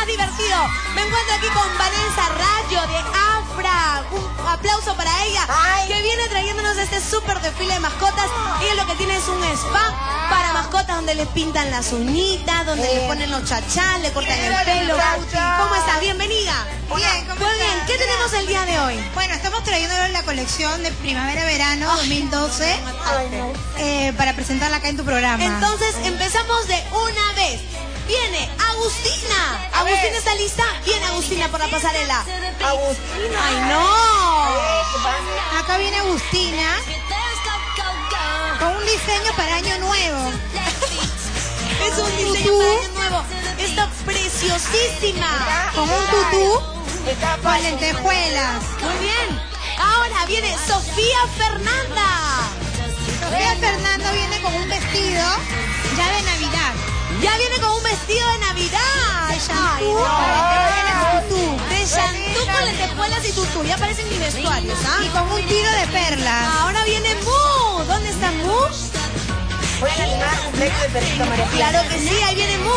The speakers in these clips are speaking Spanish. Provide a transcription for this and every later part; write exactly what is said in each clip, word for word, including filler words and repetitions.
más divertido. Me encuentro aquí con Vanessa Rayo de Afra. Un aplauso para ella, Ay. que viene trayéndonos este súper desfile de mascotas. Ella lo que tiene es un spa para mascotas donde les pintan las uñitas, donde eh. le ponen los chachán, le cortan el pelo. ¿Cómo estás? Bienvenida. Bien, ¿cómo Muy bien, ¿qué tenemos el día de hoy? Bueno, estamos trayéndonos la colección de primavera-verano dos mil doce Ay, no. eh, para presentarla acá en tu programa. Entonces, empezamos de una vez. Viene Agustina. A Agustina ver. ¿Está lista? Viene Agustina por la pasarela. Agustina. ¡Ay, no! Acá viene Agustina con un diseño para año nuevo. Es un diseño tutú. para año nuevo. Está preciosísima. Con un tutú con lentejuelas. Muy bien. Ahora viene Sofía Fernanda. Sofía Fernanda viene con un vestido ya de Navidad. Ya viene con un vestido de Navidad. De shampoo. Ay, no. De shampoo con lentejuelas y tutú. Ya parecen mis vestuarios, ¿ah? Y con un tiro de perlas. Ahora viene Mu. ¿Dónde está Mu? ¿Pueden animar un pleito de perrito, María Pía? Claro que sí, ahí viene Mu.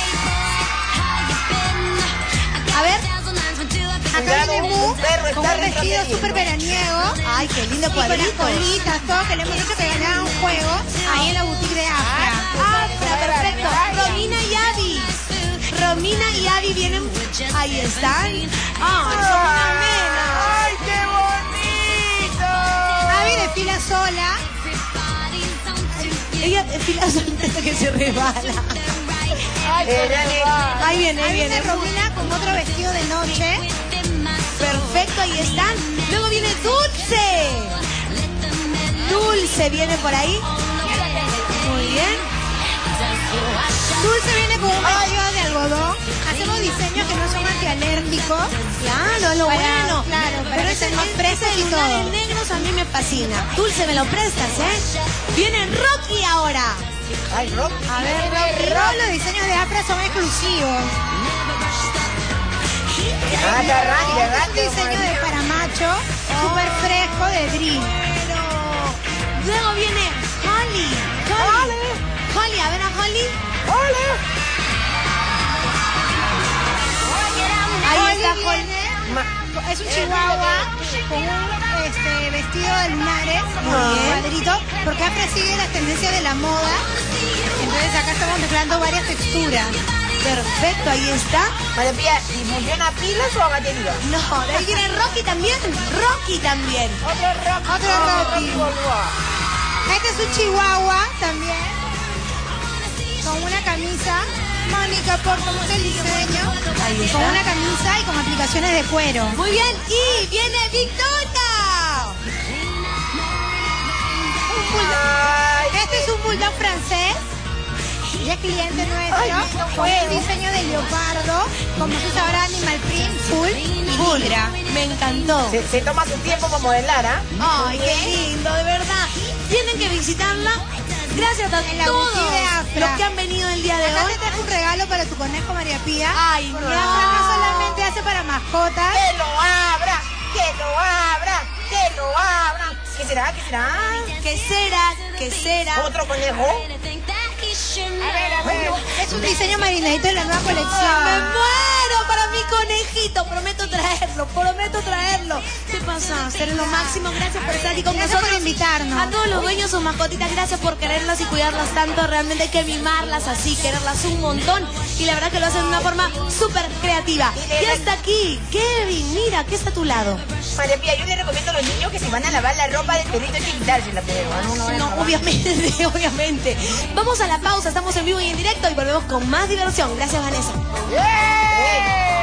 A ver. Acá viene Mu con un vestido súper veraniego. Ay, qué lindo cuadrito. Y con las colitas, todo, que le hemos dicho que ganaba un juego ahí en la boutique de Afra. Afra, perfecto. Romina y Abby. Romina y Abby vienen. Ahí están. Ay, son unas nenas. ¡Ay, qué bonito! Abby desfila sola. Ella desfila sola antes de que se rebala. Ay, ahí viene, ahí viene. Romina con otro vestido de noche. Perfecto, ahí están. Luego viene Dulce. Dulce viene por ahí. Muy bien. Dulce viene con un vestido de algodón. Hacemos diseños que no son antialérgicos. Claro, lo para, bueno. Claro, para pero que ese más frescos y todo. Los negros a mí me fascina. Dulce, me lo prestas, ¿eh? Viene Rocky ahora. Ay, Rocky. A ver, Rocky. Todos los diseños de Afra son exclusivos. Ah, de arranque, de arranque. Un diseño de para macho, súper fresco de Dream. Luego viene Holly. Holly. Holly, a ver a Holly. Holly. Ahí está Holly. Es un chihuahua con un este, vestido de lunares, cuadrito, porque Afra sigue las tendencias de la moda. Entonces acá estamos mezclando varias texturas. Perfecto, ahí está. María Pía, ¿y funciona pilas o a batería? No, de ahí viene Rocky también. Rocky también. Otro Rocky. Otro Rocky. Este es un chihuahua también. Con una camisa. Mónica, por cómo es el diseño. Ahí está. Con una camisa y con aplicaciones de cuero. Muy bien. Y viene Victoria. Un bulldog. Este es un bulldog francés. Ya es cliente nuestro. Ay, con un diseño de leopardo. Como se sabrá, animal print, full y Full. negra. Me encantó. Se, se toma su tiempo para modelar, ¿ah? ¿eh? Ay, qué lindo, de verdad. Tienen que visitarla. Gracias a En la todos boutique de Afra. los que han venido el día de Acá hoy. te trajo un regalo para tu conejo, María Pía. Ay, Porque no. Afra no solamente hace para mascotas. ¡Que lo abra! ¡Que lo abra! ¡Que lo abra! ¿Qué será? ¿Qué será? ¿Qué será? ¿Qué será? ¿Otro conejo? A ver, a ver. Es un diseño marinadito de la nueva ¡Me colección. muero para mi conejito! Prometo traerlo, prometo traerlo. ¿Qué pasa? Ser lo máximo. Gracias por estar aquí con Gracias nosotros. por invitarnos. A todos los dueños, sus mascotitas, gracias por quererlas y cuidarlas tanto. Realmente hay que mimarlas así, quererlas un montón. Y la verdad que lo hacen de una forma súper creativa. Y hasta aquí, Kevin, mira, ¿qué está a tu lado? María Pía, yo le recomiendo a los niños que si van a lavar la ropa del perrito hay que quitársela, pero no, no, No, obviamente, obviamente. Vamos a la pausa, estamos en vivo y en directo y volvemos con más diversión. Gracias, Vanessa. ¡Yeah!